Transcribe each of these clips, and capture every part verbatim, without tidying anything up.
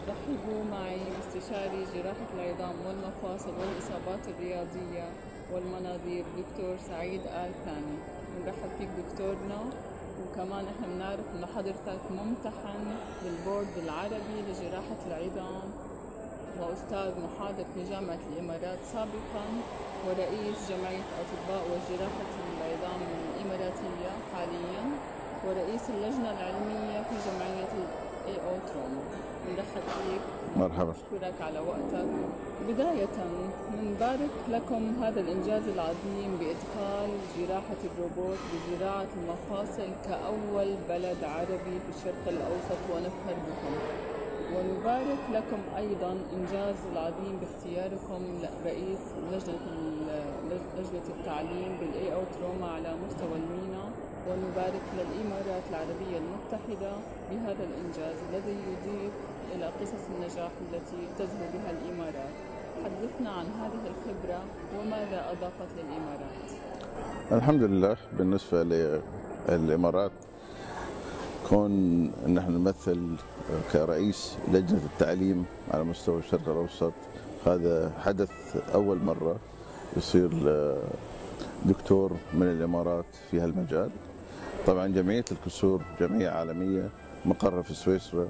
رحبوا معي باستشاري جراحة العظام والمفاصل والإصابات الرياضية والمناظير دكتور سعيد آل ثاني. نرحب فيك دكتورنا، وكمان احنا بنعرف انه حضرتك ممتحن بالبورد العربي لجراحة العظام وأستاذ محاضر في جامعة الإمارات سابقا، ورئيس جمعية أطباء وجراحة العظام الإماراتية حاليا، ورئيس اللجنة العلمية في جمعية اي او تروما. بنرحب فيك. مرحبا. بشكرك على وقتك. بداية بنبارك لكم هذا الإنجاز العظيم بإدخال جراحة الروبوت بزراعة المفاصل كأول بلد عربي في الشرق الأوسط، ونفخر بكم. ونبارك لكم أيضا إنجاز العظيم باختياركم رئيس لجنة لجنة التعليم بالاي او تروما على مستوى المينا. ونبارك للإمارات العربية المتحدة بهذا الإنجاز الذي يضيف إلى قصص النجاح التي تزهو بها الإمارات. حدثنا عن هذه الخبرة وماذا أضافت للإمارات. الحمد لله. بالنسبة للإمارات، كون نحن نمثل كرئيس لجنة التعليم على مستوى الشرق الأوسط، هذا حدث أول مرة يصير دكتور من الإمارات في هالمجال. طبعا جمعية الكسور جمعية عالمية مقرها في سويسرا،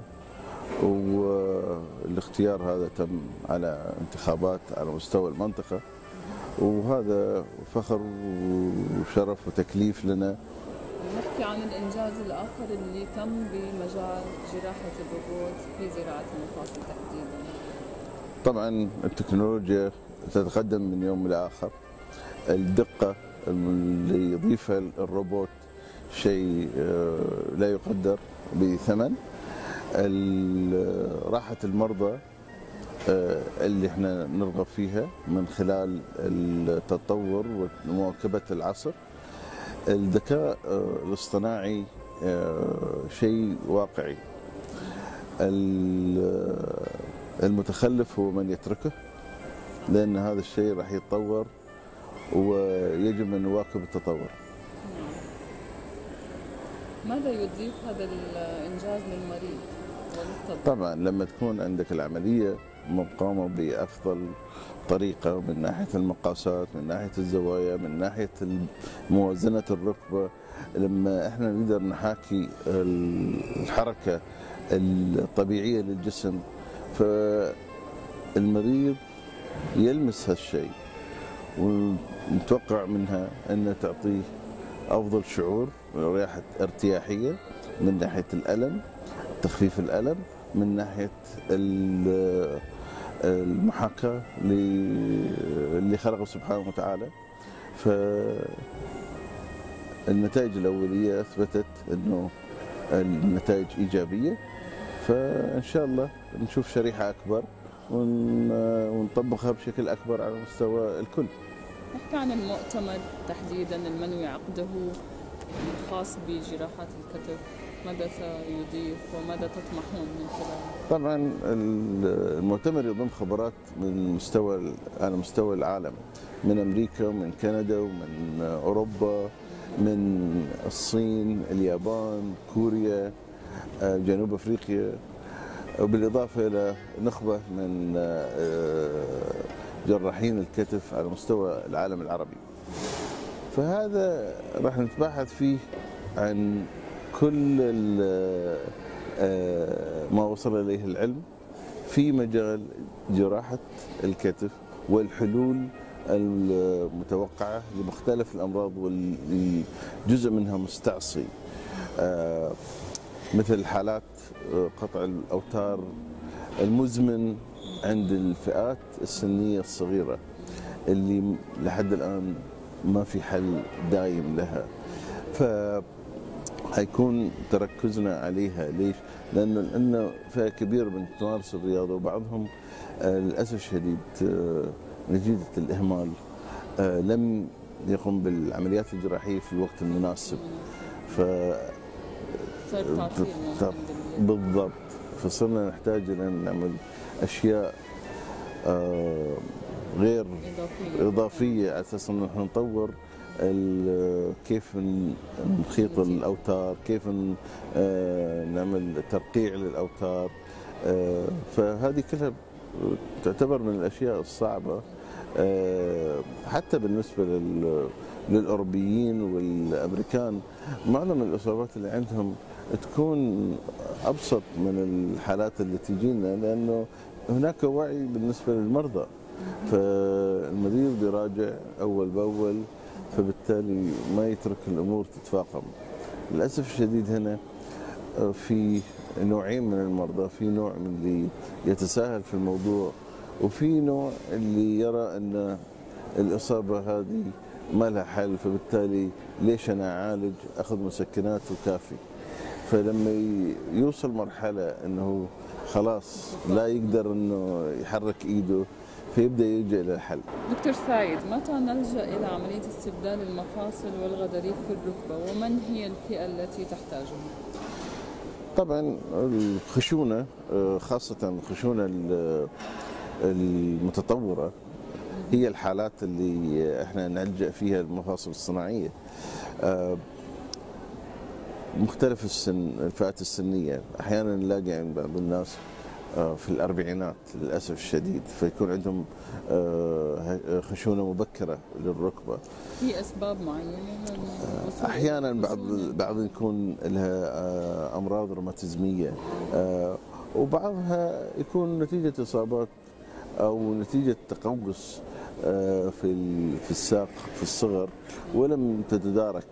والاختيار هذا تم على انتخابات على مستوى المنطقة، وهذا فخر وشرف وتكليف لنا. نحكي عن الإنجاز الآخر اللي تم بمجال جراحة الروبوت في زراعة المفاصل تحديدا. طبعا التكنولوجيا تتقدم من يوم لآخر. الدقة اللي يضيفها الروبوت شيء لا يقدر بثمن. راحة المرضى اللي احنا نرغب فيها من خلال التطور ومواكبة العصر. الذكاء الاصطناعي شيء واقعي. المتخلف هو من يتركه، لأن هذا الشيء راح يتطور ويجب أن نواكب التطور. ماذا يضيف هذا الإنجاز للمريض وللطبيب؟ طبعا لما تكون عندك العملية مقامة بأفضل طريقة من ناحية المقاسات، من ناحية الزوايا، من ناحية موازنة الركبة، لما احنا نقدر نحاكي الحركة الطبيعية للجسم، فالمريض يلمس هالشيء، ونتوقع منها أن تعطيه أفضل شعور وريحة ارتياحية من ناحية الألم، تخفيف الألم، من ناحية المحاكاة اللي خلقه سبحانه وتعالى. فالنتائج الأولية أثبتت أنه النتائج إيجابية، فإن شاء الله نشوف شريحة أكبر ونطبقها بشكل أكبر على مستوى الكل. نحكي عن المؤتمر تحديدا المنوي عقده الخاص بجراحات الكتف، ماذا سيضيف وماذا تطمحون من خلاله؟ طبعا المؤتمر يضم خبرات من مستوى على مستوى العالم، من أمريكا ومن كندا ومن أوروبا، من الصين، اليابان، كوريا، جنوب أفريقيا، وبالإضافة إلى نخبة من جراحين الكتف على مستوى العالم العربي. فهذا راح نتباحث فيه عن كل ما وصل إليه العلم في مجال جراحة الكتف والحلول المتوقعة لمختلف الأمراض واللي جزء منها مستعصي، مثل حالات قطع الأوتار المزمن عند الفئات السنية الصغيرة اللي لحد الآن ما في حل دايم لها. فهيكون تركزنا عليها. ليش؟ لأنه لأنه فئة كبيرة من تمارس الرياضة، وبعضهم للأسف الشديد نتيجة الإهمال لم يقم بالعمليات الجراحية في الوقت المناسب. ف بالضبط، فصرنا نحتاج أن نعمل أشياء غير إضافية, إضافية على أساس أن نحن نطور كيف نخيط الأوتار، كيف نعمل ترقيع للأوتار، آه، فهذه كلها تعتبر من الأشياء الصعبة آه، حتى بالنسبة لل- للأوروبيين والأمريكان. معظم الإصابات اللي عندهم تكون أبسط من الحالات اللي تجينا، لأنه هناك وعي بالنسبة للمرضى، فالمريض بيراجع أول بأول، فبالتالي ما يترك الأمور تتفاقم. للأسف الشديد هنا في نوعين من المرضى، في نوع من اللي يتساهل في الموضوع، وفي نوع اللي يرى أن الإصابة هذه ما لها حل، فبالتالي ليش أنا أعالج، أخذ مسكنات وكافي. فلما يوصل مرحلة أنه خلاص لا يقدر أنه يحرك إيده، فيبدأ يلجأ إلى الحل. دكتور سعيد، متى نلجأ إلى عملية استبدال المفاصل والغضاريف في الركبة، ومن هي الفئة التي تحتاجها؟ طبعا الخشونة، خاصة الخشونة المتطورة، هي الحالات اللي احنا نلجأ فيها المفاصل الصناعية. مختلف السن، الفئات السنية، أحيانا نلاقي عند بعض الناس في الأربعينات للأسف الشديد، فيكون عندهم خشونة مبكرة للركبة. في أسباب معينة؟ أحيانا بعض بعض يكون لها أمراض روماتيزمية، وبعضها يكون نتيجة إصابات أو نتيجة تقوس في في الساق في الصغر ولم تتدارك،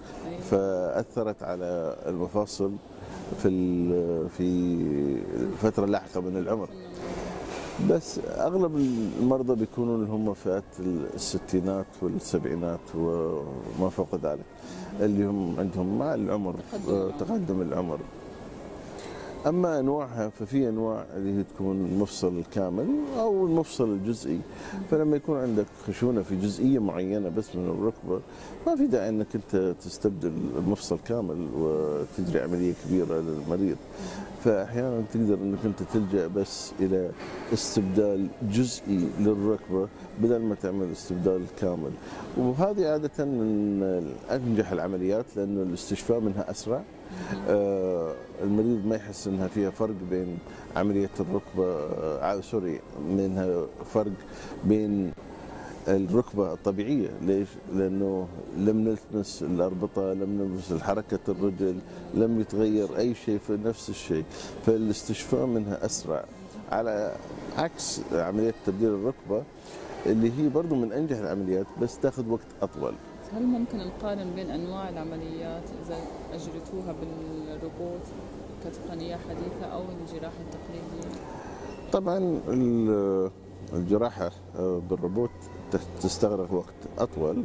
فأثرت على المفاصل في في الفترة اللاحقة من العمر. بس أغلب المرضى بيكونوا اللي هم فئات الستينات والسبعينات وما فوق ذلك، اللي هم عندهم مع العمر تقدم العمر. أما أنواعها ففي أنواع اللي هي تكون المفصل الكامل أو المفصل الجزئي. فلما يكون عندك خشونة في جزئية معينة بس من الركبة، ما في داعي أنك أنت تستبدل المفصل كامل وتجري عملية كبيرة للمريض. فأحيانا تقدر أنك أنت تلجأ بس إلى استبدال جزئي للركبة بدل ما تعمل استبدال كامل، وهذه عادة من أنجح العمليات لأنه الاستشفاء منها أسرع. آه المريض ما يحس انها فيها فرق بين عمليه الركبه، آه سوري منها فرق بين الركبه الطبيعيه. ليش؟ لانه لم نلمس الاربطه، لم نلمس حركه الرجل، لم يتغير اي شيء، في نفس الشيء، فالاستشفاء منها اسرع، على عكس عمليه تبديل الركبه اللي هي برضو من انجح العمليات بس تاخذ وقت اطول. هل ممكن نقارن بين أنواع العمليات إذا أجرتوها بالروبوت كتقنية حديثة أو الجراحة التقليدية؟ طبعا الجراحة بالروبوت تستغرق وقت أطول،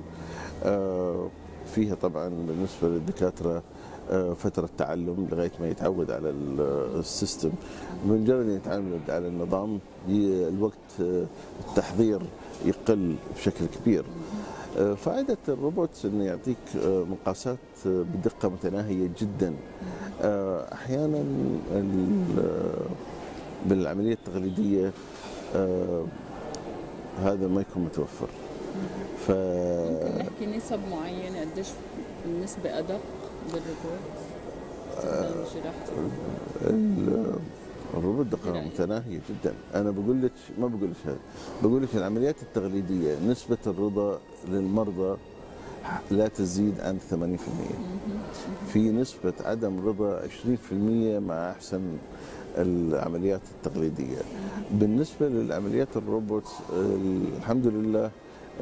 فيها طبعا بالنسبة للدكاترة فترة تعلم لغاية ما يتعود على السيستم. بمجرد أن يتعود على النظام الوقت التحضير يقل بشكل كبير. فائدة الروبوت انه يعطيك مقاسات بدقة متناهية جدا. احيانا بالعملية التقليدية هذا ما يكون متوفر. ف ممكن نحكي نسب معينة قديش النسبة أدق بالروبوت؟ الروبوت دقة متناهية جدا. أنا بقول لك ما بقول لك هذا، بقول لك العمليات التقليدية نسبة الرضا للمرضى لا تزيد عن ثمانين بالمئة. في نسبة عدم رضا عشرين بالمئة مع أحسن العمليات التقليدية. بالنسبة للعمليات الروبوت الحمد لله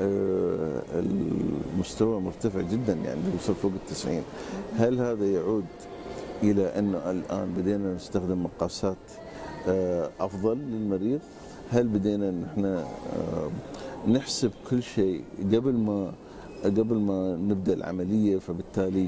المستوى مرتفع جدا، يعني يوصل فوق التسعين. هل هذا يعود إلى أنه الآن بدينا نستخدم مقاسات أفضل للمريض؟ هل بدينا نحن نحسب كل شيء قبل ما قبل ما نبدأ العملية، فبالتالي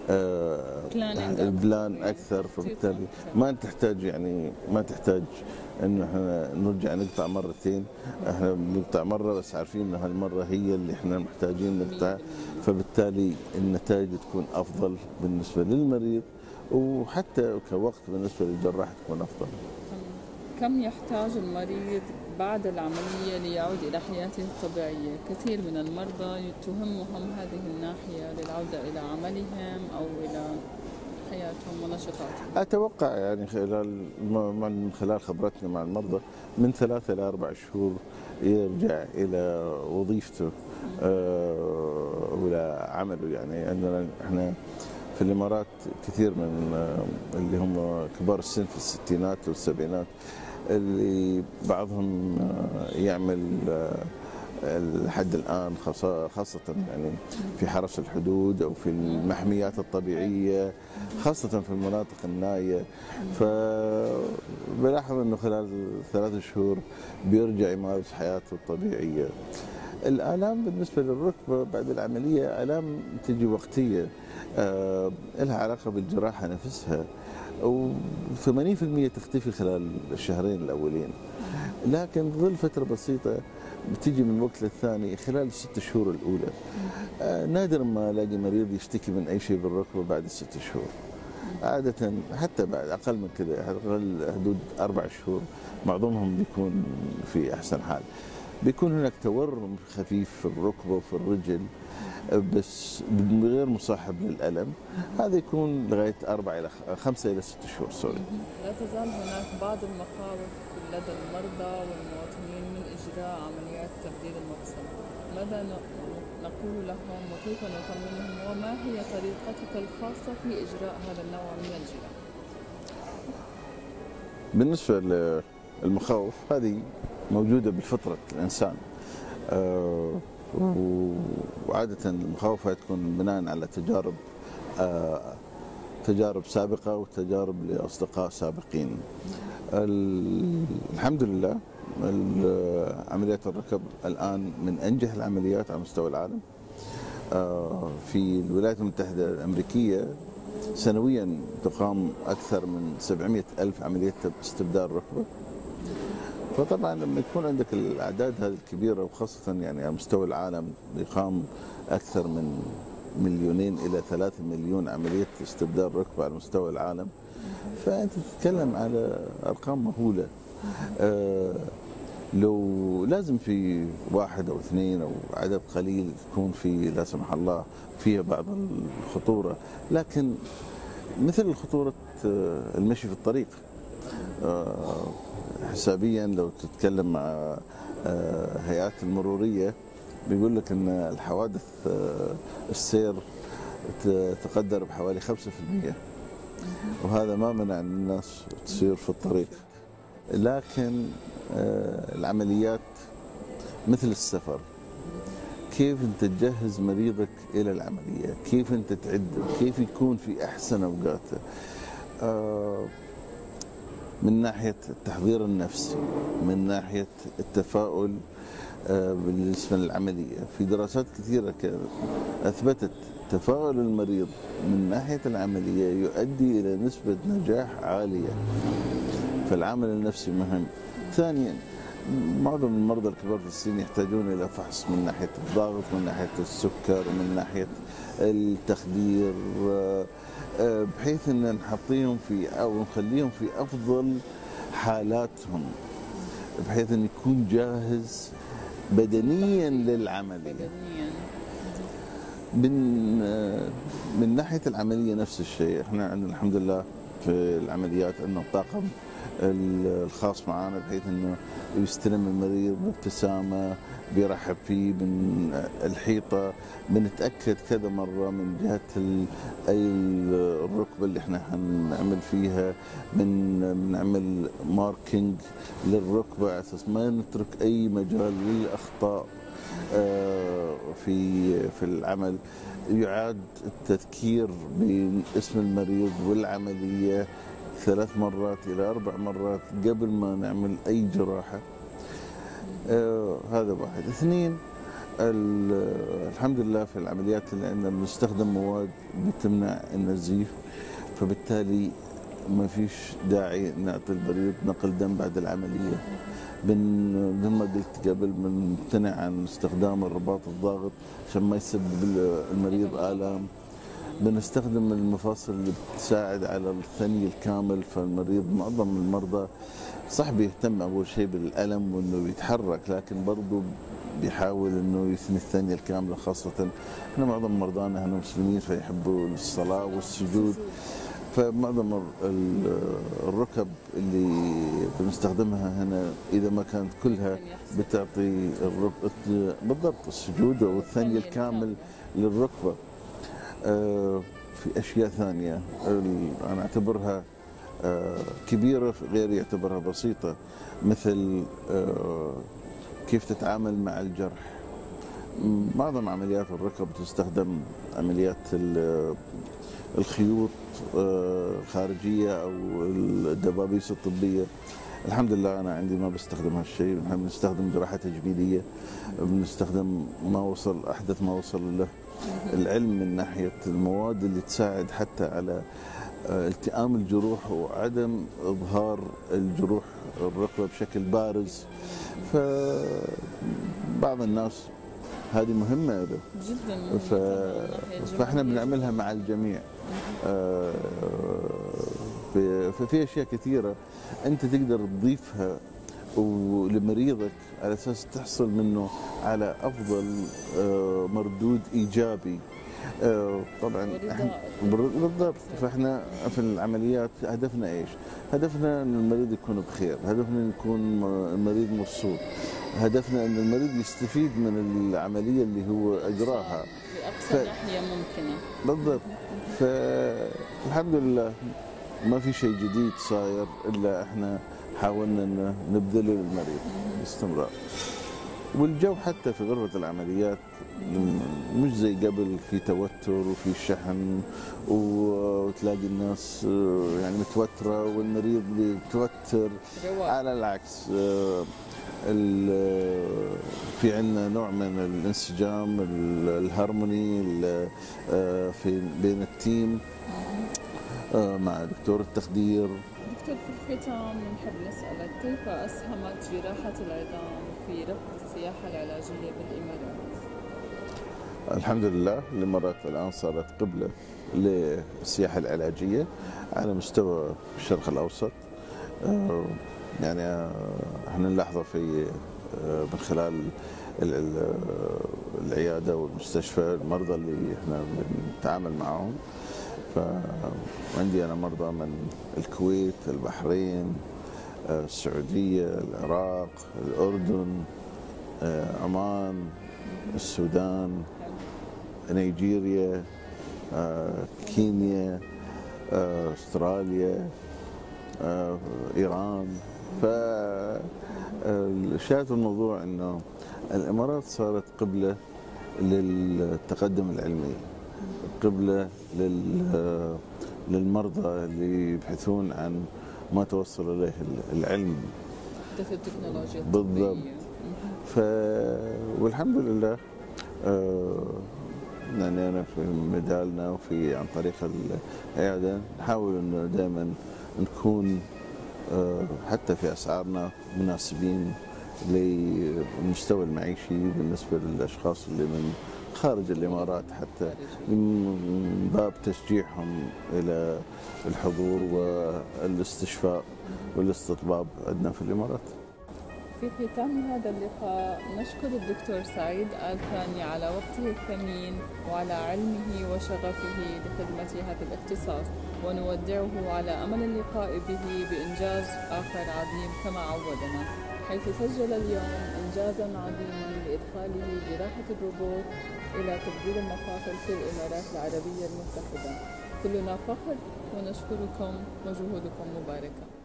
البلان أكثر، فبالتالي ما تحتاج يعني ما تحتاج إنه احنا نرجع نقطع مرتين. احنا بنقطع مرة بس عارفين إن هالمرة هي اللي احنا محتاجين نقطع، فبالتالي النتائج تكون أفضل بالنسبة للمريض، وحتى كوقت بالنسبة للجراح تكون أفضل. كم يحتاج المريض بعد العملية ليعود إلى حياته الطبيعية؟ كثير من المرضى تهمهم هذه الناحية للعودة إلى عملهم أو إلى حياتهم ونشاطاتهم؟ اتوقع يعني خلال من خلال خبرتنا مع المرضى من ثلاثة الى اربع شهور يرجع الى وظيفته آه، والى عمله. يعني عندنا احنا في الامارات كثير من آه، اللي هم كبار السن في الستينات والسبعينات اللي بعضهم آه، يعمل آه، لحد الآن خاصة يعني في حرس الحدود أو في المحميات الطبيعية، خاصة في المناطق النائية. فبلاحظ أنه خلال ثلاث شهور بيرجع يمارس حياته الطبيعية. الآلام بالنسبة للركبة بعد العملية آلام تجي وقتية آه لها علاقة بالجراحة نفسها، وثمانين بالمئة تختفي خلال الشهرين الأولين، لكن ظل فترة بسيطة بتيجي من وقت للثاني خلال الست شهور الأولى. آه نادر ما ألاقي مريض يشتكي من أي شيء بالركبة بعد الست شهور. عادة حتى بعد أقل من كذا، أقل حدود أربع شهور معظمهم بيكون في أحسن حال. بيكون هناك تورم خفيف في الركبة وفي الرجل بس غير مصاحب للألم، هذا يكون لغاية أربعة إلى خمسة إلى ست شهور. سوري. لا تزال هناك بعض المخاوف لدى المرضى والمواطنين من إجراء عمليات تبديل المفصل، ماذا نقول لهم وكيف نطمنهم وما هي طريقتك الخاصة في إجراء هذا النوع من الجراحة؟ بالنسبة للمخاوف هذه موجودة بفطرة الإنسان، أه وعادة المخاوف تكون بناء على تجارب أه تجارب سابقة وتجارب لأصدقاء سابقين. الحمد لله عمليات الركب الآن من أنجح العمليات على مستوى العالم. أه في الولايات المتحدة الأمريكية سنويا تقام أكثر من سبعمئة ألف عملية استبدال ركبة. فطبعا لما يكون عندك الاعداد هذه الكبيره وخاصه يعني على مستوى العالم يقام اكثر من مليونين الى ثلاثة مليون عمليه استبدال ركبه على مستوى العالم، فانت تتكلم على ارقام مهوله. آه لو لازم في واحد او اثنين او عدد قليل يكون في لا سمح الله فيها بعض الخطوره، لكن مثل خطوره المشي في الطريق. آه حسابيا لو تتكلم مع هيئات المرورية بيقول لك ان الحوادث السير تقدر بحوالي خمسة بالمئة، وهذا ما منع الناس تسير في الطريق. لكن العمليات مثل السفر، كيف انت تجهز مريضك الى العملية، كيف انت تعده، كيف يكون في احسن اوقاته من ناحية التحضير النفسي، من ناحية التفاؤل بالنسبة للعملية. في دراسات كثيرة أثبتت تفاؤل المريض من ناحية العملية يؤدي إلى نسبة نجاح عالية، فالعامل النفسي مهم. ثانيا معظم المرضى الكبار في السن يحتاجون إلى فحص من ناحية الضغط، من ناحية السكر، من ناحية التخدير، بحيث ان نحطيهم في او نخليهم في افضل حالاتهم، بحيث ان يكون جاهز بدنيا للعمليه. من من ناحيه العمليه نفس الشيء، احنا عندنا الحمد لله في العمليات عندنا الطاقم الخاص معنا بحيث انه يستلم المريض بابتسامه، بيرحب فيه من الحيطه، بنتاكد كذا مره من جهه اي الركبه اللي احنا حنعمل فيها، من بنعمل ماركينج للركبه على اساس ما نترك اي مجال للاخطاء في في العمل. يعاد التذكير باسم المريض والعمليه ثلاث مرات إلى أربع مرات قبل ما نعمل أي جراحة. آه هذا واحد. اثنين، الحمد لله في العمليات اللي عندنا بنستخدم مواد بتمنع النزيف، فبالتالي ما فيش داعي نعطي المريض نقل دم بعد العملية. بن زي ما قلت قبل بنمتنع عن استخدام الرباط الضاغط عشان ما يسبب المريض آلام. بنستخدم المفاصل اللي بتساعد على الثني الكامل، فالمريض معظم المرضى صح بيهتم اول شيء بالالم وانه يتحرك، لكن برضه بيحاول انه يثني الثنيه الكامله. خاصه احنا معظم مرضانا هنا مسلمين فيحبوا الصلاه والسجود، فمعظم ال- الركب اللي بنستخدمها هنا اذا ما كانت كلها بتعطي الرك- بالضبط السجود او الثني الكامل للركبه. آه، في اشياء ثانيه ال- انا اعتبرها آه، كبيره، غيري يعتبرها بسيطه، مثل آه، كيف تتعامل مع الجرح. معظم عمليات الركب تستخدم عمليات ال- الخيوط آه، الخارجيه او الدبابيس الطبيه. الحمد لله انا عندي ما بستخدم هالشيء، نحن بنستخدم جراحه تجميليه، بنستخدم ما وصل احدث ما وصل له العلم من ناحيه المواد اللي تساعد حتى على آه، التئام الجروح وعدم اظهار الجروح الركبه بشكل بارز. فبعض الناس هذه مهمه له، جدا مهمة ف... طبعاً. فاحنا بنعملها مع الجميع. آه، في في- في اشياء كثيره انت تقدر تضيفها ولمريضك على اساس تحصل منه على افضل آه، مردود ايجابي. آه، طبعا إحنا- بالضبط. فاحنا في العمليات هدفنا ايش؟ هدفنا ان المريض يكون بخير، هدفنا يكون المريض مبسوط، هدفنا ان المريض يستفيد من العمليه اللي هو اجراها بأقصى ناحية ممكنة. بالضبط. فالحمد لله ما في شيء جديد صاير الا احنا حاولنا ان نبذله للمريض باستمرار. والجو حتى في غرفة العمليات مش زي قبل، في توتر وفي شحن وتلاقي الناس يعني متوترة والمريض متوتر. رواق. على العكس آه، ال- في عندنا نوع من الانسجام، ال- الهارموني ال- آه، في بين التيم آه، مع دكتور التخدير. دكتور، في الختام نحب نسألك كيف أسهمت جراحة العظام في رفض السياحة العلاجية بالإمارات؟ الحمد لله الإمارات الآن صارت قبلة للسياحة العلاجية على مستوى الشرق الأوسط. آه، يعني آه، احنا نلاحظه في آه، من خلال ال- ال- العيادة والمستشفى، المرضى اللي احنا بنتعامل معهم. فعندي أنا مرضى من الكويت، البحرين، آه، السعودية، العراق، الأردن، آه، عمان، السودان، نيجيريا، آه، كينيا، آه، استراليا، آه، ايران. ف شاهد الموضوع انه الامارات صارت قبله للتقدم العلمي، قبله لل للمرضى اللي يبحثون عن ما توصل اليه العلم. تحدث التكنولوجيا بالضبط. الطبية. ف والحمد لله آه، يعني أنا في مجالنا وفي عن طريق العيادة نحاول إنه دائما نكون آه، حتى في أسعارنا مناسبين للمستوى المعيشي بالنسبة للأشخاص اللي من خارج الإمارات، حتى من باب تشجيعهم إلى الحضور والاستشفاء والاستطباب عندنا في الإمارات. في ختام هذا اللقاء نشكر الدكتور سعيد آل ثاني على وقته الثمين وعلى علمه وشغفه لخدمة هذا الاختصاص، ونودعه على أمل اللقاء به بإنجاز آخر عظيم كما عودنا، حيث سجل اليوم إنجازا عظيما بإدخاله جراحة الروبوت إلى تبديل المفاصل في الإمارات العربية المتحدة. كلنا فخر ونشكركم وجهودكم مباركة.